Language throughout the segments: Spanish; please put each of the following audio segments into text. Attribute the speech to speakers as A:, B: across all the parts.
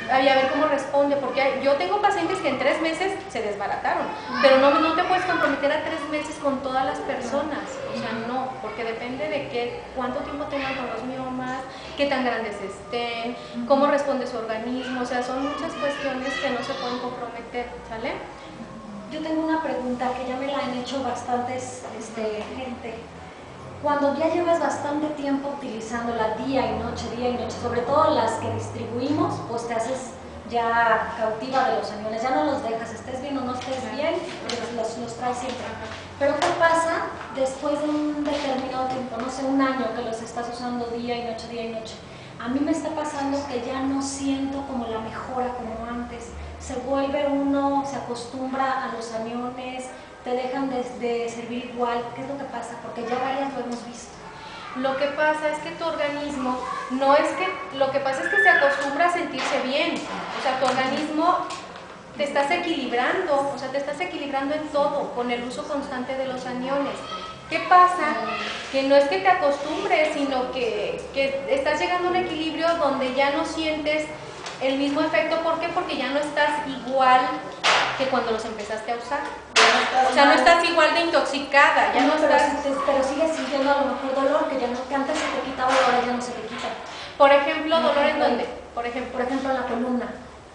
A: y a ver cómo responde, porque yo tengo pacientes que en 3 meses se desbarataron, pero no te puedes comprometer a 3 meses con todas las personas, o sea, no, porque depende de cuánto tiempo tengan con los miomas, qué tan grandes estén, cómo responde su organismo, o sea, son muchas cuestiones que no se pueden comprometer, ¿sale?
B: Yo tengo una pregunta que ya me la han hecho bastantes gente. Cuando ya llevas bastante tiempo utilizándola día y noche, sobre todo las que distribuimos, pues te haces ya cautiva de los aniones, ya no los dejas, estés bien o no estés bien, los traes siempre. Pero ¿qué pasa después de un determinado tiempo, no sé, un año que los estás usando día y noche, día y noche? A mí me está pasando que ya no siento como la mejora como antes, se vuelve uno, se acostumbra a los aniones, te dejan de servir igual. ¿Qué es lo que pasa? Porque ya varias lo hemos visto.
A: Lo que pasa es que tu organismo, lo que pasa es que se acostumbra a sentirse bien, o sea, tu organismo te estás equilibrando, o sea, te estás equilibrando en todo con el uso constante de los aniones. ¿Qué pasa? Que no es que te acostumbres, sino que estás llegando a un equilibrio donde ya no sientes el mismo efecto. ¿Por qué? Porque ya no estás igual que cuando los empezaste a usar. O sea, no estás igual de intoxicada, ya no estás...
B: Pero sigues sintiendo a lo mejor dolor, que antes se te quitaba y ahora ya no se te quita.
A: Por ejemplo, ¿dolor en dónde? Por ejemplo,
B: en la columna.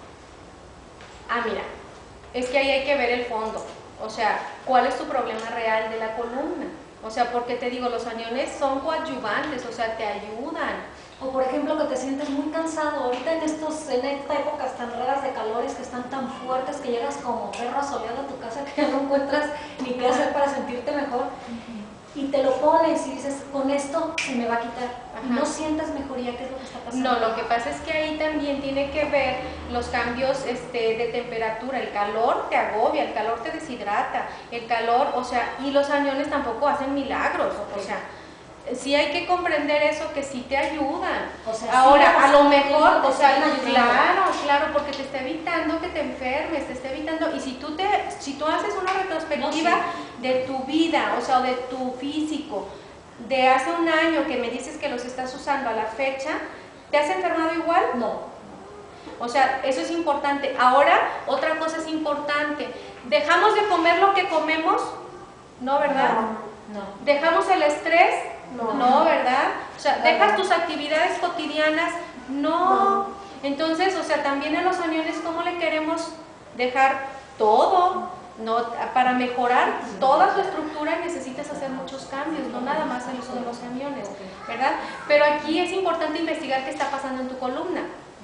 A: Ah, mira, es que ahí hay que ver el fondo. O sea, ¿cuál es tu problema real de la columna? O sea, porque te digo, los aniones son coadyuvantes, o sea, te ayudan.
B: O por ejemplo que te sientes muy cansado, ahorita en esta épocas tan raras de calores que están tan fuertes que llegas como perro asoleado a tu casa que ya no encuentras ni qué hacer para sentirte mejor, y te lo pones y dices, con esto se me va a quitar, y no sientes mejoría. ¿Qué es lo que está pasando?
A: No, lo que pasa es que ahí también tiene que ver los cambios de temperatura. El calor te agobia, el calor te deshidrata, el calor, o sea, y los aniones tampoco hacen milagros, o sea, sí hay que comprender eso, que sí te ayudan.
B: O sea,
A: ahora,
B: sí,
A: a lo mejor, o sea,
B: ayudando.
A: claro, porque te está evitando que te enfermes, te está evitando, y si tú haces una retrospectiva de tu vida, o sea, de tu físico, de hace un año que me dices que los estás usando a la fecha, ¿te has enfermado igual?
B: No.
A: O sea, eso es importante. Ahora, otra cosa es importante, ¿dejamos de comer lo que comemos? No, ¿verdad?
B: No.
A: ¿Dejamos el estrés? No, ¿verdad? O sea, ¿dejas tus actividades cotidianas? No. Entonces, o sea, también a los aniones, ¿cómo le queremos dejar todo? No, para mejorar toda tu estructura necesitas hacer muchos cambios, no nada más el uso de los aniones, ¿verdad? Pero aquí es importante investigar qué está pasando en tu columna.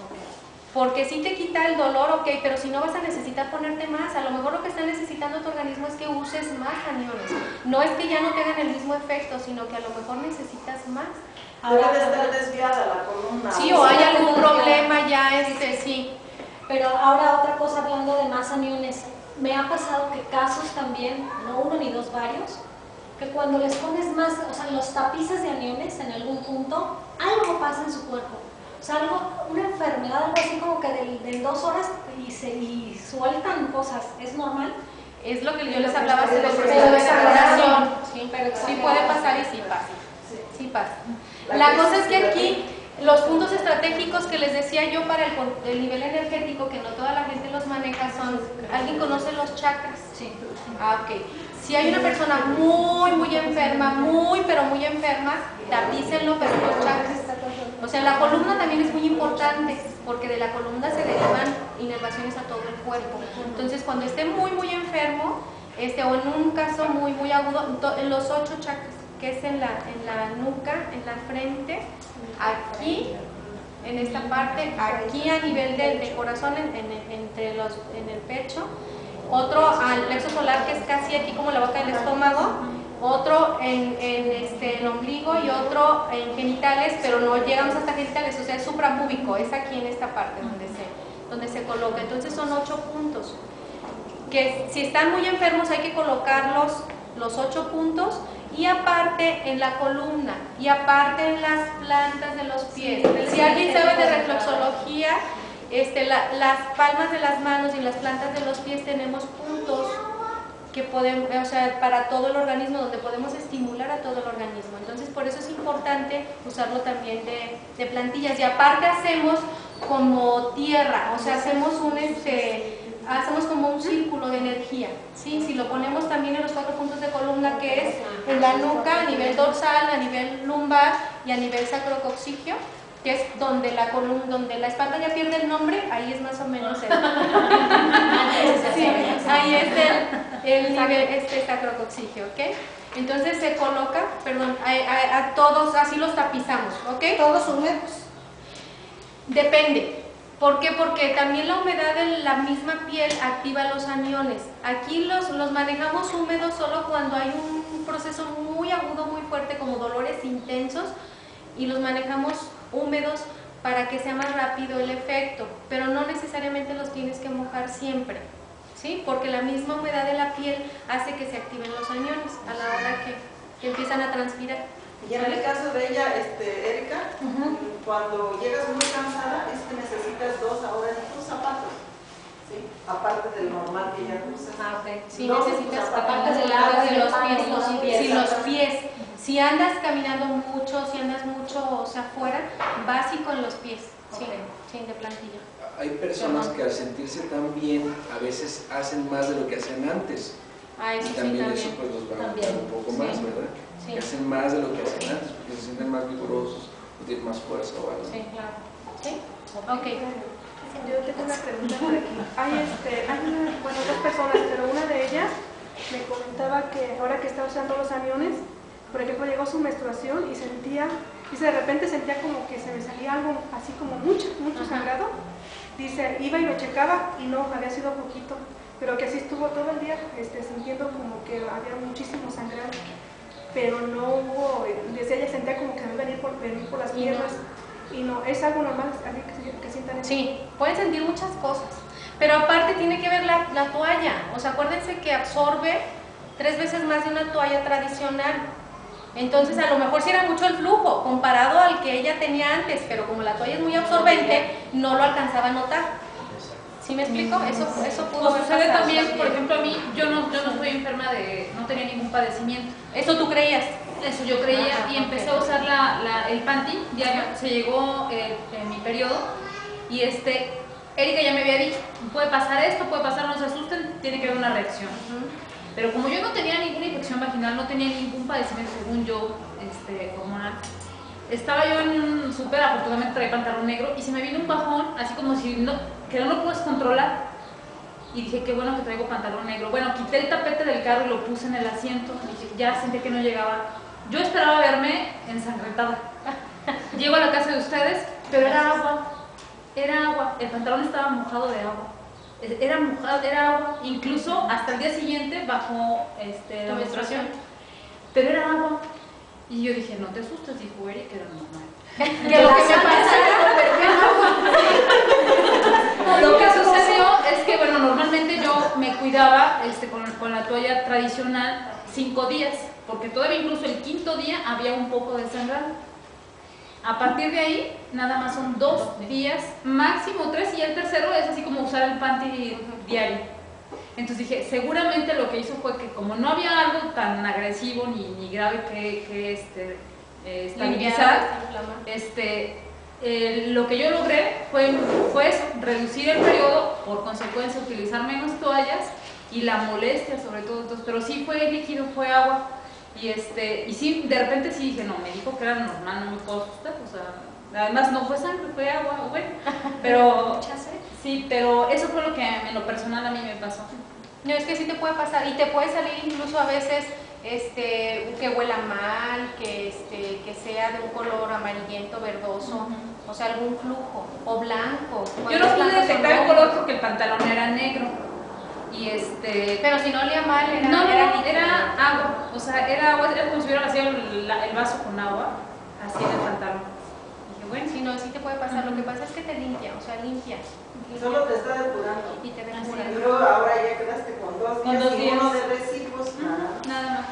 A: Porque si te quita el dolor, ok, pero si no vas a necesitar ponerte más. A lo mejor lo que está necesitando tu organismo es que uses más aniones. No es que ya no tengan el mismo efecto, sino que a lo mejor necesitas más.
C: Ahora debe estar desviada la columna.
A: Sí, o hay algún problema ya, sí.
B: Pero ahora otra cosa, hablando de más aniones, me ha pasado que casos también, no uno ni dos, varios, que cuando les pones más, o sea, los tapices de aniones en algún punto, algo pasa en su cuerpo. O sea, una enfermedad, algo así como que de 2 horas y sueltan cosas. ¿Es normal?
A: Es lo que yo les hablaba hace del proceso de elaboración. Sí puede pasar y sí pasa. Sí pasa. La cosa es que aquí los puntos estratégicos que les decía yo para el nivel energético, que no toda la gente los maneja, son... ¿Alguien conoce los chakras?
B: Sí.
A: Ah, ok. Si hay una persona muy enferma, pero muy enferma, tapícenlo, pero los chakras. O sea, la columna también es muy importante, porque de la columna se derivan inervaciones a todo el cuerpo. Entonces, cuando esté muy enfermo, o en un caso muy agudo, en los 8 chakras, que es en la nuca, en la frente, aquí, en esta parte, aquí a nivel del corazón, en el pecho, otro al plexo solar, que es casi aquí como la boca del estómago, otro en el ombligo y otro en genitales, pero no llegamos hasta genitales, o sea, es suprapúbico, es aquí en esta parte donde se coloca. Entonces son 8 puntos, que si están muy enfermos hay que colocarlos los 8 puntos, y aparte en la columna, y aparte en las plantas de los pies. Si alguien sabe de reflexología, las palmas de las manos y las plantas de los pies tenemos puntos que podemos, o sea, para todo el organismo, donde podemos estimular a todo el organismo. Entonces, por eso es importante usarlo también de plantillas. Y aparte hacemos como tierra, o sea, hacemos como un círculo de energía, ¿sí? Si lo ponemos también en los 4 puntos de columna, que es en la nuca, a nivel dorsal, a nivel lumbar y a nivel sacrococcigio, que es donde la columna, donde la espalda ya pierde el nombre, ahí es más o menos el, sí, ahí es el nivel sacrococcigio, ¿ok? Entonces se coloca, perdón, a todos así los tapizamos, ¿ok?
D: Todos húmedos.
A: Depende. ¿Por qué? Porque también la humedad de la misma piel activa los aniones. Aquí los manejamos húmedos solo cuando hay un proceso muy agudo, muy fuerte, como dolores intensos, y los manejamos húmedos para que sea más rápido el efecto, pero no necesariamente los tienes que mojar siempre, ¿sí? Porque la misma humedad de la piel hace que se activen los aniones a la hora que empiezan a transpirar.
C: Y en el caso de ella, Erika, cuando llegas muy cansada, es que necesitas 2 horas en tus zapatos, ¿sí? Aparte del normal que ya usas.
A: Ah, ok. Sí,
C: No,
A: necesitas
B: aparte
A: zapatos
B: del agua,
A: de los pies,
B: sí,
A: los pies. Si andas caminando mucho, si andas mucho, o sea, afuera, vas y con los pies, sí, sí, de plantilla.
E: Hay personas que al sentirse tan bien, a veces hacen más de lo que hacían antes.
A: Ah, eso
E: Y
A: sí,
E: también
A: también.
E: eso pues los va a
B: También.
E: gustar un poco
A: Sí.
E: más, ¿verdad?
A: Sí.
E: Que hacen más de lo que hacían antes, porque se sienten más vigorosos, o tienen más fuerza o algo.
A: Sí, claro. ¿Sí? Ok.
F: Yo tengo una pregunta por aquí. Hay 2 personas, pero una de ellas me comentaba que ahora que está usando los aniones, por ejemplo, llegó su menstruación y dice, de repente sentía como que se me salía algo así como mucho sangrado. Dice, iba y lo checaba y no, había sido poquito, pero que así estuvo todo el día sintiendo como que había muchísimo sangrado, pero no hubo, desde ella sentía como que me iba a venir por las piernas. Y no, ¿es algo normal que sientan eso?
A: Sí, pueden sentir muchas cosas, pero aparte tiene que ver la toalla. O sea, acuérdense que absorbe 3 veces más de una toalla tradicional. Entonces, a lo mejor sí era mucho el flujo comparado al que ella tenía antes, pero como la toalla es muy absorbente, no lo alcanzaba a notar. ¿Sí me explico? Eso pudo haber
G: Sucede
A: pasado
G: también, por ejemplo, a mí, yo no soy enferma no tenía ningún padecimiento.
A: ¿Eso tú creías?
G: Eso yo creía,
A: Ajá,
G: y empecé
A: ok.
G: a usar el panty diario. Se llegó mi periodo y Erika ya me había dicho, puede pasar esto, puede pasar, no se asusten, tiene que haber una reacción. Pero como yo no tenía ninguna infección vaginal, no tenía ningún padecimiento según yo, hormonal, estaba yo en un súper, afortunadamente traía pantalón negro y se me vino un bajón, así como si que no lo puedes controlar. Y dije, qué bueno que traigo pantalón negro. Bueno, quité el tapete del carro y lo puse en el asiento. Dije, ya sentí que no llegaba. Yo esperaba verme ensangrentada. Llego a la casa de ustedes, pero era agua. Era agua. El pantalón estaba mojado de agua. Era mojado, era agua. Incluso hasta el día siguiente bajó la menstruación. Pero era agua. Y yo dije, no te asustes, dijo Eric, que era normal.
A: Que lo que me pasara,
G: Lo que sucedió es que, bueno, normalmente yo me cuidaba con la toalla tradicional 5 días, porque todavía incluso el 5.º día había un poco de sangrado. A partir de ahí, nada más son 2 días, máximo 3, y el tercero es así como usar el panty diario. Entonces dije, seguramente lo que hizo fue que como no había algo tan agresivo ni grave que estabilizar, lo que yo logré fue eso, reducir el periodo, por consecuencia utilizar menos toallas y la molestia sobre todo. Entonces, pero sí fue líquido, fue agua, y sí, de repente sí dije, no, me dijo que era normal, no me puedo asustar, o sea, además no fue sangre, fue agua, bueno, pero sí, pero eso fue lo que en lo personal a mí me pasó.
A: No, es que sí te puede pasar, y te puede salir incluso a veces que huela mal, que sea de un color amarillento, verdoso, o sea, algún flujo, o blanco.
G: Yo no pude detectar el color porque el pantalón era negro, y
A: pero si no olía mal,
G: era agua, o sea, era agua, era como si hubiera vaciado el vaso con agua, así en el pantalón. Dije, bueno,
A: si no, sí te puede pasar, lo que pasa es que te limpia, o sea, limpia.
C: Solo te está depurando.
A: Y te
C: Y
A: depura.
C: luego ahora ya quedaste con 2 días,
G: Con 2
C: y
G: días.
C: uno de residuos,
G: nada más.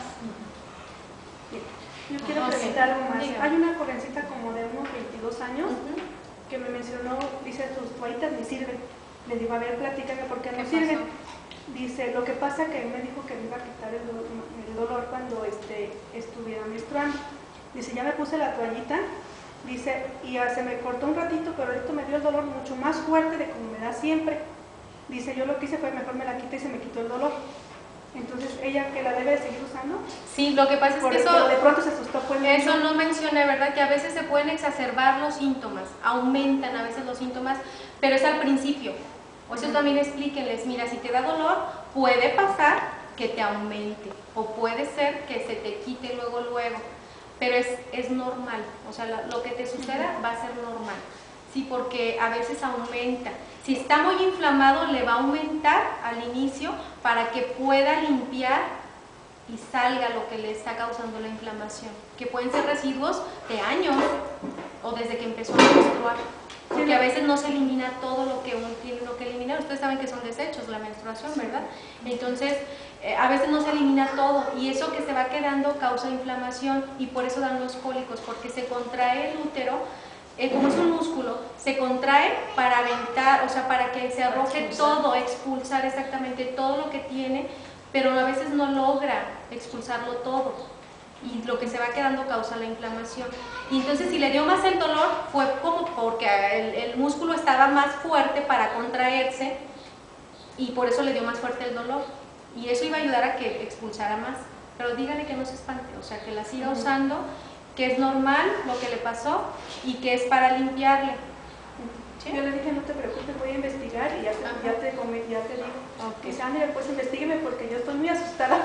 F: Yo quiero
A: Ok.
F: preguntar algo más.
A: Diga.
F: Hay una jovencita como de unos 22 años que me mencionó, dice, tus toallitas me sirven. Le digo, a ver, platícame por qué no
A: ¿Qué
F: sirven.
A: pasó?
F: Dice, lo que pasa que él me dijo que me iba a quitar el dolor cuando estuviera menstruando. Dice, ya me puse la toallita, dice, y se me cortó un ratito, pero ahorita me dio el dolor mucho más fuerte de como me da siempre. Dice, yo lo que hice fue mejor me la quité y se me quitó el dolor. Entonces, ¿ella que la debe de seguir usando?
A: Sí, lo que pasa es que
F: Pero de pronto se asustó. Pues,
A: eso no mencioné, ¿verdad? Que a veces se pueden exacerbar los síntomas, aumentan a veces los síntomas, pero es al principio. O eso también explíquenles, mira, si te da dolor, puede pasar que te aumente, o puede ser que se te quite luego, pero es normal, o sea, lo que te suceda va a ser normal, sí, porque a veces aumenta. Si está muy inflamado, le va a aumentar al inicio para que pueda limpiar y salga lo que le está causando la inflamación, que pueden ser residuos de años o desde que empezó a menstruar, porque a veces no se elimina todo lo que uno tiene que eliminar. Ustedes saben que son desechos la menstruación, ¿verdad? Entonces, a veces no se elimina todo y eso que se va quedando causa inflamación y por eso dan los cólicos, porque se contrae el útero. Como es un músculo, se contrae para aventar, o sea, para que se arroje todo, expulsar exactamente todo lo que tiene, pero a veces no logra expulsarlo todo y lo que se va quedando causa la inflamación. Y entonces si le dio más el dolor fue como porque el músculo estaba más fuerte para contraerse y por eso le dio más fuerte el dolor y eso iba a ayudar a que expulsara más, pero dígale que no se espante, o sea, que la siga usando, que es normal lo que le pasó y que es para limpiarle. ¿Sí?
F: Yo le dije, no te preocupes, voy a investigar y ya te digo.
A: Okay.
F: Dice, mira, pues investígueme porque yo estoy muy asustada.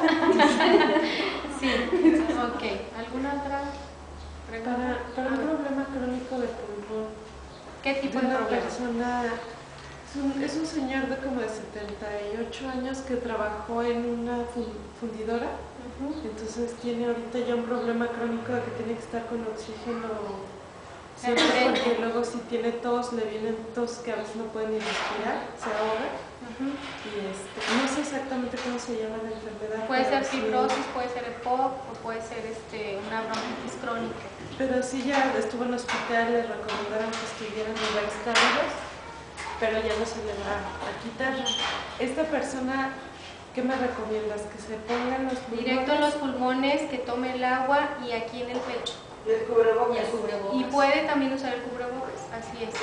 A: Sí, ok. ¿Alguna otra pregunta?
D: Para un problema crónico de pulmón.
A: ¿Qué tipo
D: de
A: de
D: una
A: problema?
D: persona, es un señor de como de 78 años que trabajó en una fundidora. Entonces tiene ahorita ya un problema crónico de que tiene que estar con oxígeno siempre, porque luego si tiene tos, le vienen tos que a veces no puede ni respirar, se ahoga. Y no sé exactamente cómo se llama la enfermedad.
A: Puede ser fibrosis, puede ser EPOC o puede ser una bronquitis crónica.
D: Pero sí, ya estuvo en el hospital, le recomendaron que estuvieran lugares cálidos, pero ya no se le va a quitar. Esta persona, ¿qué me recomiendas? ¿Que se pongan los pulmones?
A: Directo en los pulmones, que tome el agua y aquí en el pecho.
C: Y el cubrebocas.
A: Y puede también usar el cubrebocas, así es.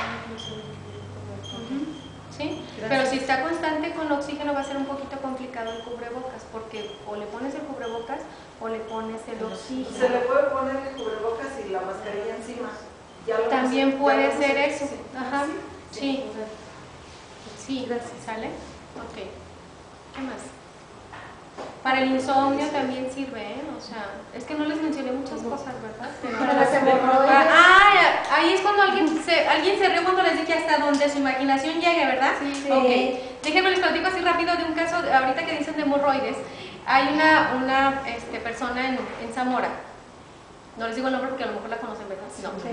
A: ¿Sí? Pero si está constante con oxígeno va a ser un poquito complicado el cubrebocas, porque o le pones el cubrebocas o le pones el oxígeno.
C: Se le puede poner el cubrebocas y la mascarilla encima.
A: También puede ser eso.
C: Sí.
A: Ajá. Sí. Sí, ¿sale? Ok. ¿Qué más? Para el insomnio también sirve, ¿eh? O sea, es que no les mencioné muchas cosas, ¿verdad? Pero
B: para las hemorroides.
A: Ahí es cuando alguien se rió cuando les dije hasta donde su imaginación llegue, ¿verdad?
B: Sí.
A: Ok. Déjenme les platico así rápido de un caso, ahorita que dicen de hemorroides. Hay una persona en Zamora. No les digo el nombre porque a lo mejor la conocen, ¿verdad?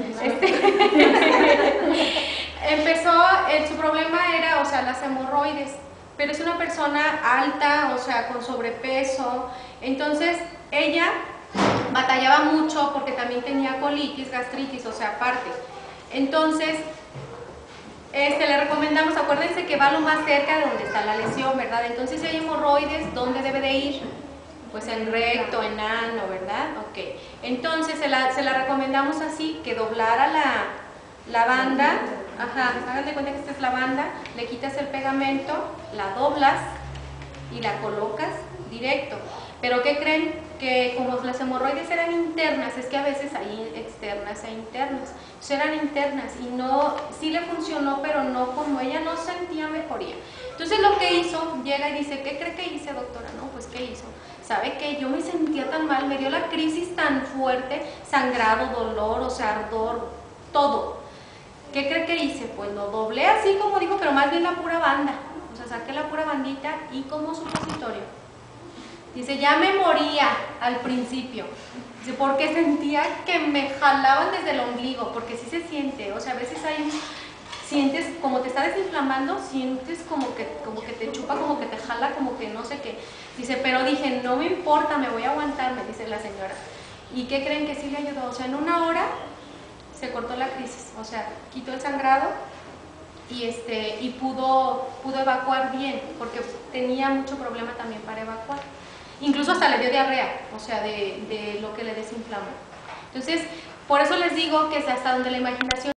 A: No. Empezó, su problema era, o sea, las hemorroides. Pero es una persona alta, o sea, con sobrepeso. Entonces, ella batallaba mucho porque también tenía colitis, gastritis, o sea, aparte. Entonces, le recomendamos, acuérdense que va lo más cerca de donde está la lesión, ¿verdad? Entonces, si hay hemorroides, ¿dónde debe de ir? Pues en recto, en ano, ¿verdad? Ok. Entonces, se la recomendamos así, que doblara la banda. Ajá, hagan de cuenta que esta es la banda, le quitas el pegamento, la doblas y la colocas directo. Pero ¿qué creen? Que como las hemorroides eran internas, es que a veces hay externas e internas. Entonces eran internas y no, sí le funcionó, pero no como ella no sentía mejoría. Entonces lo que hizo, llega y dice, ¿qué cree que hice, doctora? No, pues ¿qué hizo? ¿Sabe qué? Yo me sentía tan mal, me dio la crisis tan fuerte, sangrado, dolor, o sea, ardor, todo. ¿Qué cree que hice? Pues lo doblé así como dijo, pero más bien la pura banda. O sea, saqué la pura bandita y como supositorio. Dice, ya me moría al principio. Dice, porque sentía que me jalaban desde el ombligo, porque sí se siente. O sea, a veces sientes como te está desinflamando, sientes como que te chupa, como que te jala, como que no sé qué. Dice, pero dije, no me importa, me voy a aguantar, me dice la señora. ¿Y qué creen que sí le ayudó? O sea, en 1 hora se cortó la crisis, o sea, quitó el sangrado, y pudo evacuar bien, porque tenía mucho problema también para evacuar. Incluso hasta le dio diarrea, o sea, de lo que le desinflamó. Entonces, por eso les digo que es hasta donde la imaginación